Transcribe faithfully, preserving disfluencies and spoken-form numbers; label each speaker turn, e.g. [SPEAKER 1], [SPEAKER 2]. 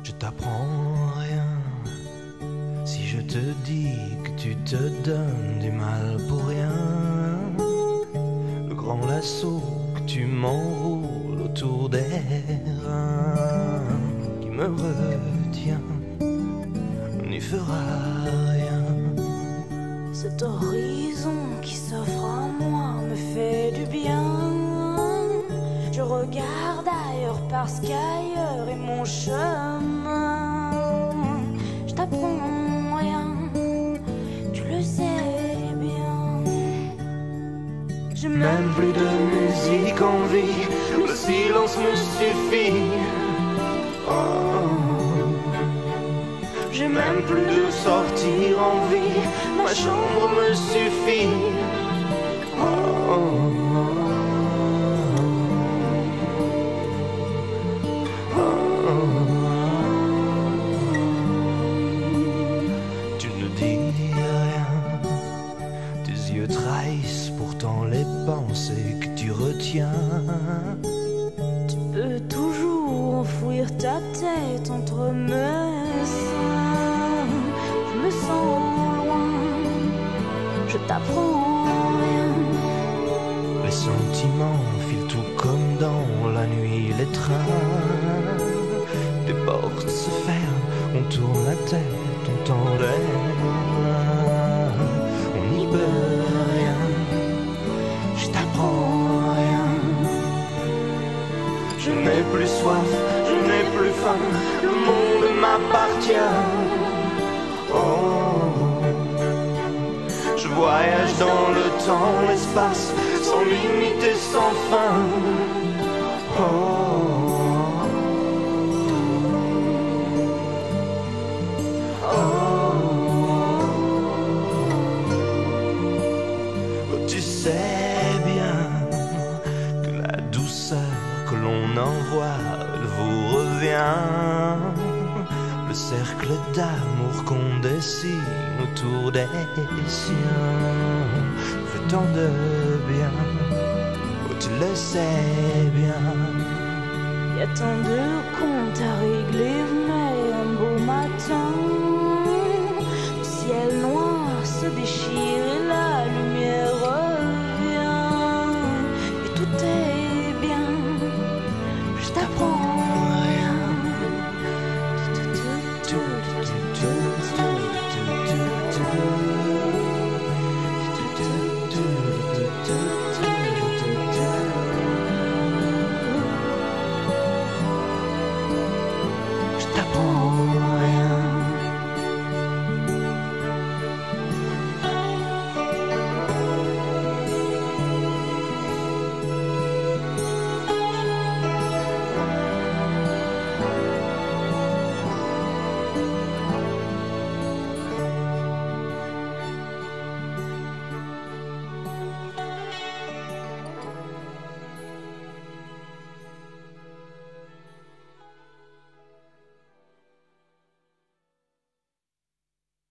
[SPEAKER 1] Je t'apprends rien si je te dis que tu te donnes du mal pour rien. Le grand lasso que tu m'enroules autour des reins, qui me retient, n'y fera rien.
[SPEAKER 2] Cet horizon qui s'offre à moi me fait du bien. Je regarde ailleurs parce qu'ailleurs est mon chemin. Je t'apprends rien, tu le sais bien.
[SPEAKER 1] J'ai même plus de musique en vie, le silence me suffit. Oh. J'ai même plus de sortir en vie, ma chambre me suffit. Oh. Tu ne dis rien, tes yeux trahissent pourtant les pensées que tu retiens.
[SPEAKER 2] Tu peux toujours enfouir ta tête entre mes seins. Je me sens loin, je t'apprends rien.
[SPEAKER 1] Les sentiments filent tout comme dans la nuit les trains. Des portes se ferment, on tourne la tête, on tend les mains. On n'y peut rien, je t'apprends rien. Je n'ai plus soif, je n'ai plus faim, le monde m'appartient. Oh, je voyage dans le temps, l'espace, sans limite et sans fin. Oh. Tu sais bien que la douceur que l'on envoie, elle vous revient. Le cercle d'amour qu'on dessine autour des siens fait tant de bien, oh, tu le sais bien.
[SPEAKER 2] Y a tant de comptes à régler, mais un beau matin, le ciel noir se déchire.